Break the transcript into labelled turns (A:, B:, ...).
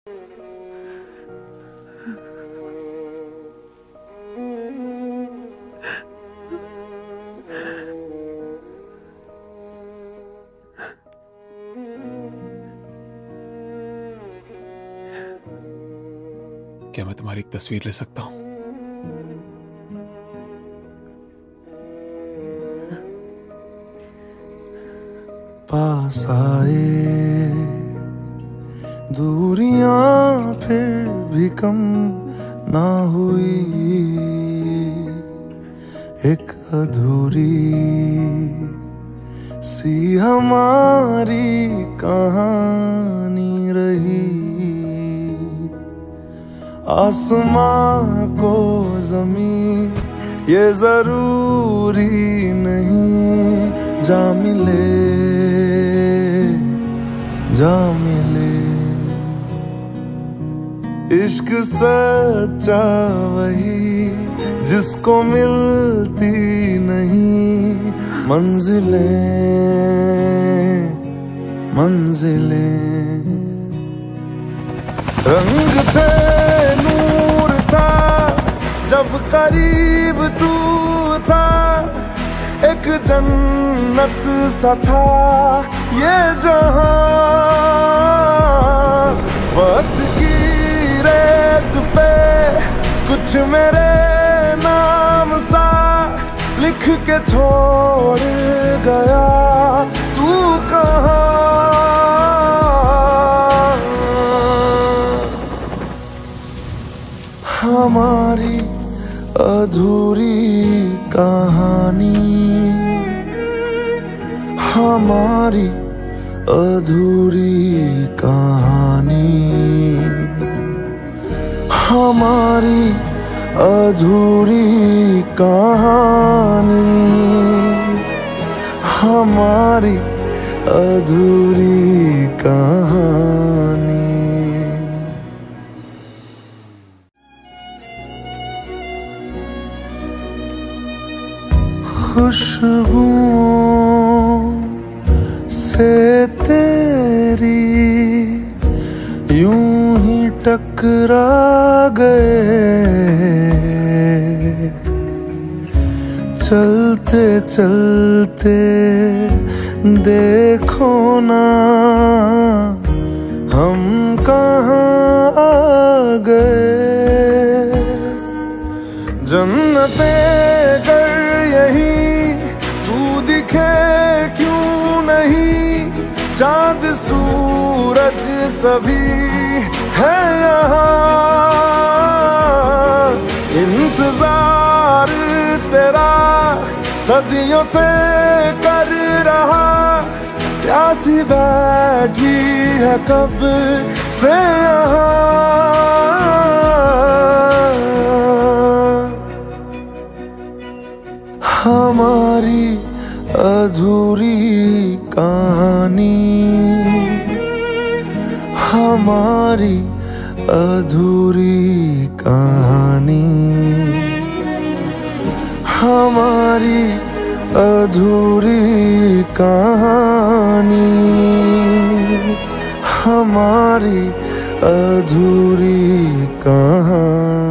A: क्या मैं तुम्हारी एक तस्वीर ले सकता हूं?
B: पास आए दूरियां फिर भी कम ना हुई, एक अधूरी सी हमारी कहानी रही। आसमां को ज़मीन ये जरूरी नहीं, जा मिले जा मिले। इश्क सच्चा वही जिसको मिलती नहीं मंजिलें मंजिलें। रंग थे नूर था जब करीब तू था, एक जन्नत सा था ये जहां। वक्त की रेत पे कुछ मेरे नाम सा लिख के छोड़ गया, तू कहाँ? हमारी अधूरी कहानी, हमारी अधूरी कहानी, हमारी अधूरी कहानी, हमारी अधूरी कहानी। खुशबुओं से तेरी यूं ही टकरा गए, चलते चलते देखो ना हम कहाँ आ गए। जन्नतें कर यही तू दिखे क्यों नहीं, चांद सूरज सभी है यहाँ। इंतजार तेरा सदियों से कर रहा, प्यासी बैठी है कब से यहाँ। हमारी अधूरी कहानी, हमारी अधूरी कहानी, हमारी अधूरी कहानी, हमारी अधूरी कहानी।